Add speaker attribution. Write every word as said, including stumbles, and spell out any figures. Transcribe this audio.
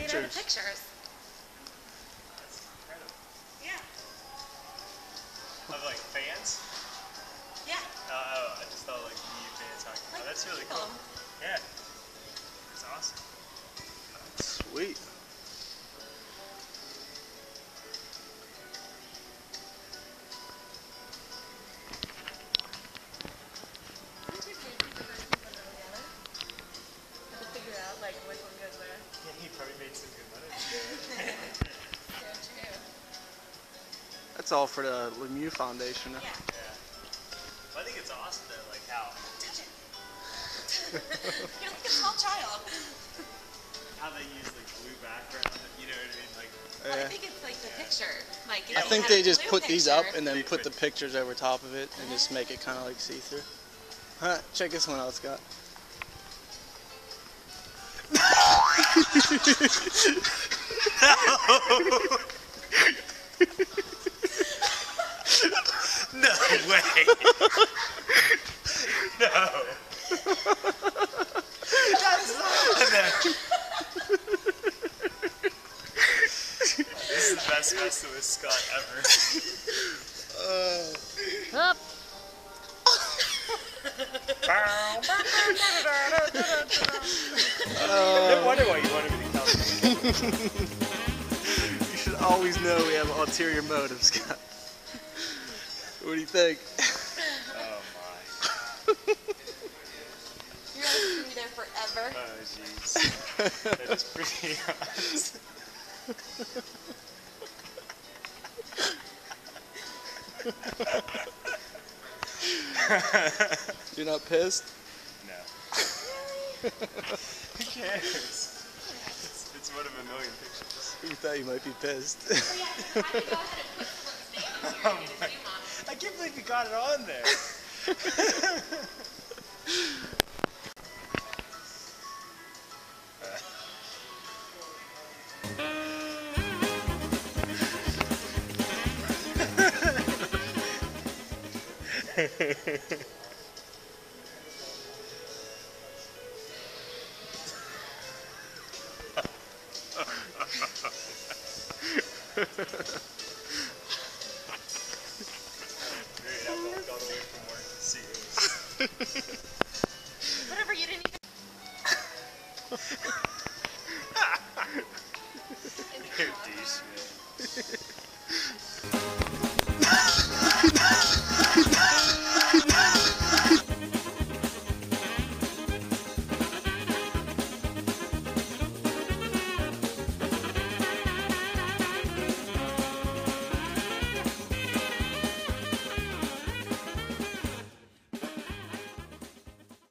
Speaker 1: pictures.
Speaker 2: pictures.
Speaker 3: That's incredible.
Speaker 2: Yeah.
Speaker 3: Of like fans?
Speaker 2: Yeah.
Speaker 3: Uh, oh, I just thought like you fans talking.
Speaker 2: Like
Speaker 3: Oh, that's really
Speaker 2: people.
Speaker 3: cool. Yeah. That's awesome.
Speaker 1: Sweet.
Speaker 2: Like which one goes where.
Speaker 3: Yeah, he probably made some good money.
Speaker 2: So true.
Speaker 1: That's all for the Lemieux Foundation.
Speaker 2: Yeah.
Speaker 3: Yeah. Well, I think it's awesome though, like how
Speaker 2: Touch it. You're like a small child.
Speaker 3: how they use like blue background. You know what I mean? Like.
Speaker 2: Well,
Speaker 1: Yeah.
Speaker 2: I think it's like the picture. Like
Speaker 1: I
Speaker 2: if you
Speaker 1: think
Speaker 2: had
Speaker 1: they
Speaker 2: a
Speaker 1: just
Speaker 2: blue
Speaker 1: put these up
Speaker 2: picture-
Speaker 1: and then
Speaker 3: They
Speaker 1: put the
Speaker 3: put-
Speaker 1: pictures over top of it and just make it kind of like see-through. Huh? Check this one out, Scott.
Speaker 3: No way. No. That's not. This is the best messing with Scott ever.
Speaker 1: Uh,
Speaker 2: Up.
Speaker 3: No wonder why you wanted me to come.
Speaker 1: you should always know we have ulterior motives, Scott. What do you think?
Speaker 3: Oh my.
Speaker 2: You're gonna be there forever.
Speaker 3: Oh jeez. That is pretty honest.
Speaker 1: You're not pissed?
Speaker 3: No. Who cares? It's, it's one of a million pictures.
Speaker 1: You thought you might be pissed.
Speaker 2: Oh yeah, I can go ahead and put someone's name in here and get a zoom on it.
Speaker 3: I can't believe you got it on there. Great, I walked all the way from work to see you.
Speaker 2: Whatever, you didn't even.
Speaker 3: You're a douche, man.